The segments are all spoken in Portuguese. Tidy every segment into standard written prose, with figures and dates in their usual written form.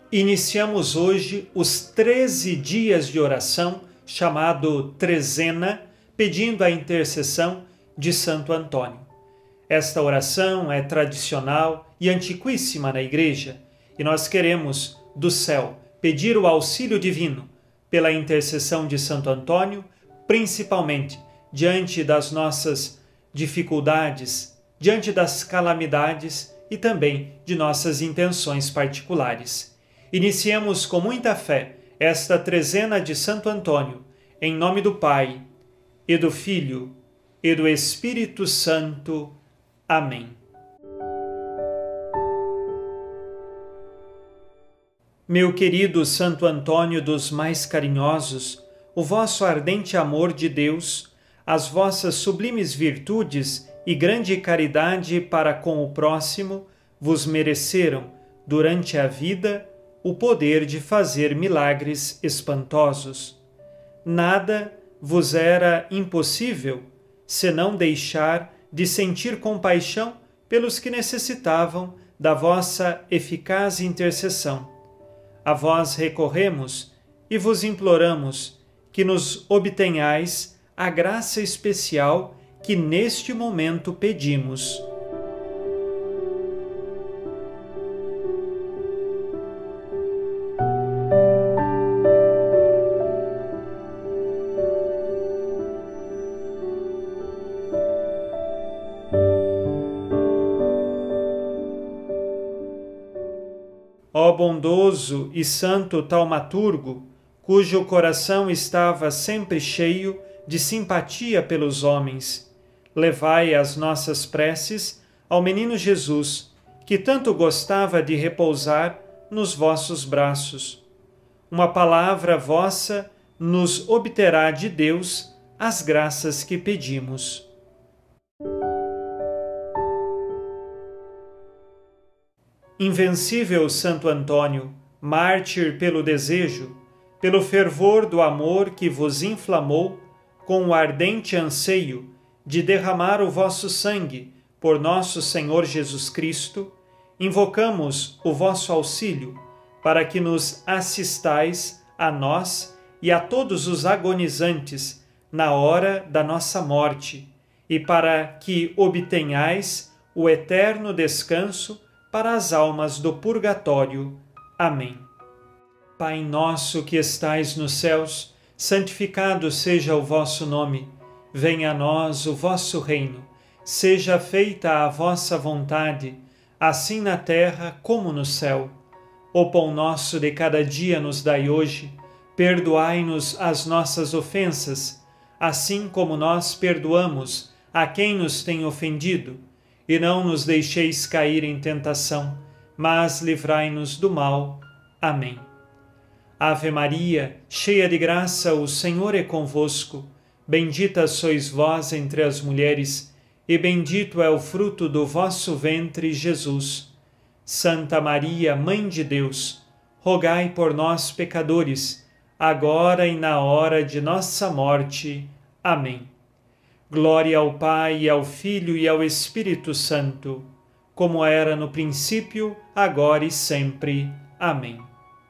Iniciamos hoje os 13 dias de oração, chamado Trezena, pedindo a intercessão de Santo Antônio. Esta oração é tradicional e antiquíssima na Igreja, e nós queremos, do céu, pedir o auxílio divino pela intercessão de Santo Antônio, principalmente diante das nossas dificuldades, diante das calamidades e também de nossas intenções particulares. Iniciemos com muita fé esta trezena de Santo Antônio, em nome do Pai, e do Filho, e do Espírito Santo. Amém. Meu querido Santo Antônio dos mais carinhosos, o vosso ardente amor de Deus, as vossas sublimes virtudes e grande caridade para com o próximo vos mereceram, durante a vida, o poder de fazer milagres espantosos. Nada vos era impossível, senão deixar de sentir compaixão pelos que necessitavam da vossa eficaz intercessão. A vós recorremos e vos imploramos que nos obtenhais a graça especial que neste momento pedimos. Ó bondoso e santo taumaturgo, cujo coração estava sempre cheio de simpatia pelos homens, levai as nossas preces ao menino Jesus, que tanto gostava de repousar nos vossos braços. Uma palavra vossa nos obterá de Deus as graças que pedimos. Invencível Santo Antônio, mártir pelo desejo, pelo fervor do amor que vos inflamou, com o ardente anseio de derramar o vosso sangue por nosso Senhor Jesus Cristo, invocamos o vosso auxílio para que nos assistais a nós e a todos os agonizantes na hora da nossa morte, e para que obtenhais o eterno descanso para as almas do purgatório. Amém. Pai nosso que estais nos céus, santificado seja o vosso nome. Venha a nós o vosso reino. Seja feita a vossa vontade, assim na terra como no céu. O pão nosso de cada dia nos dai hoje. Perdoai-nos as nossas ofensas, assim como nós perdoamos a quem nos tem ofendido. E não nos deixeis cair em tentação, mas livrai-nos do mal. Amém. Ave Maria, cheia de graça, o Senhor é convosco. Bendita sois vós entre as mulheres, e bendito é o fruto do vosso ventre, Jesus. Santa Maria, Mãe de Deus, rogai por nós, pecadores, agora e na hora de nossa morte. Amém. Glória ao Pai, e ao Filho e ao Espírito Santo, como era no princípio, agora e sempre. Amém.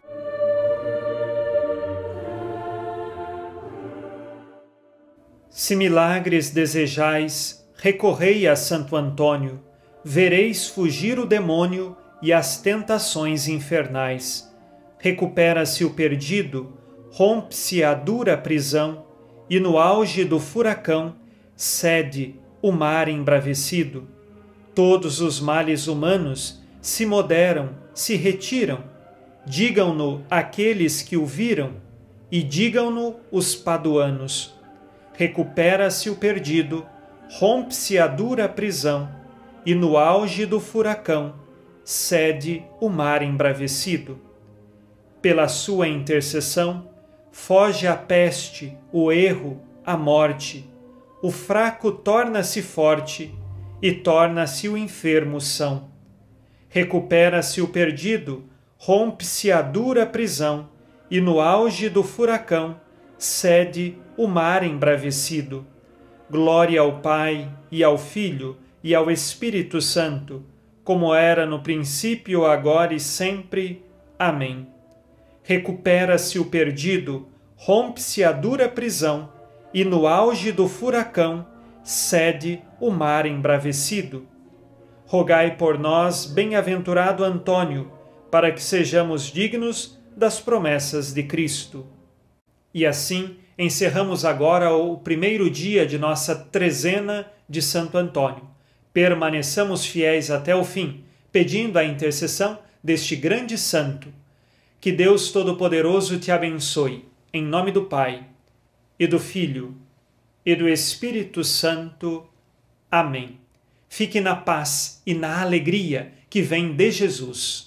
Se milagres desejais, recorrei a Santo Antônio, vereis fugir o demônio e as tentações infernais. Recupera-se o perdido, rompe-se a dura prisão, e no auge do furacão, cede o mar embravecido. Todos os males humanos se moderam, se retiram. Digam-no aqueles que o viram, e digam-no os paduanos. Recupera-se o perdido, rompe-se a dura prisão, e no auge do furacão, cede o mar embravecido. Pela sua intercessão, foge a peste, o erro, a morte. O fraco torna-se forte e torna-se o enfermo são. Recupera-se o perdido, rompe-se a dura prisão, e no auge do furacão cede o mar embravecido. Glória ao Pai, e ao Filho, e ao Espírito Santo, como era no princípio, agora e sempre. Amém. Recupera-se o perdido, rompe-se a dura prisão, e no auge do furacão cede o mar embravecido. Rogai por nós, bem-aventurado Antônio, para que sejamos dignos das promessas de Cristo. E assim encerramos agora o primeiro dia de nossa trezena de Santo Antônio. Permaneçamos fiéis até o fim, pedindo a intercessão deste grande santo. Que Deus Todo-Poderoso te abençoe, em nome do Pai, e do Filho, e do Espírito Santo. Amém. Fique na paz e na alegria que vem de Jesus.